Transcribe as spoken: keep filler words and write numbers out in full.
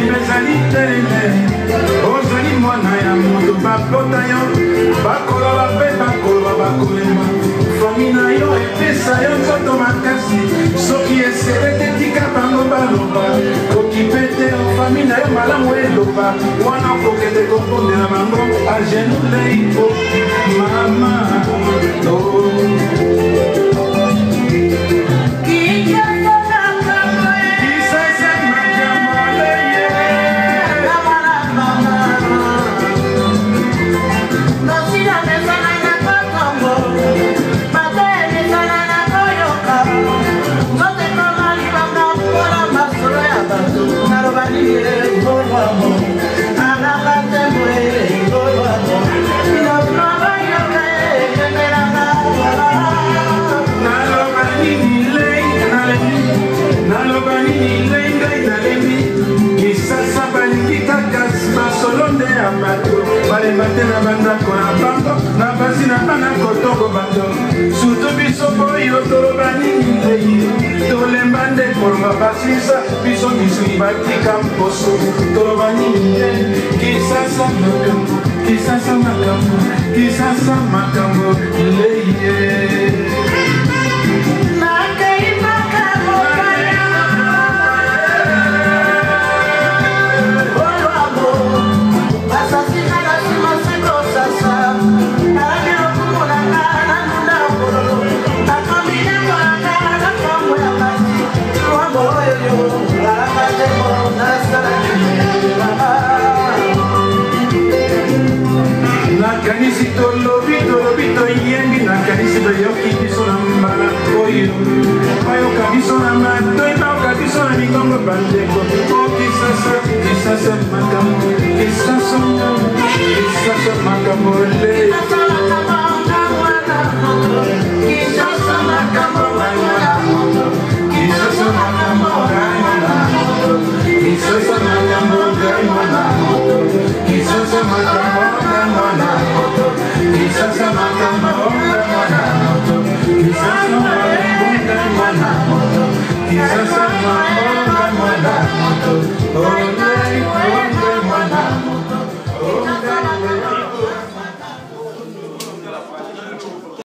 ezali telele ozali mwana ya moto bakota yo bakoloba mpe bakoloba bakolema fami na yo epesa yo nzoto makasi soki esele te tika bango baloba koki mpe te fami na yo malamu eloba wana okokende kopondela bango agenulei o mama na bandako na bango na basi na bana kotoko bato surtout biso boyo toloba nini lei tolemba nde kolonga basisa biso misuni batika mposo toloba nini kisasa makambo kisasa makambo kisasa makambo lei nakanisi tolobi tolobi toyengi nakanisi toyoki biso na mbala oyo bayoka biso na matoi bayoka biso na mikongo bandeko o kisasa kisasa makambo kisasa kisasa makambo le kisasa makambo kisasa makambo kisasa makambo kisasa makambo Kisasa makambo Kisasa makambo Kisasa makambo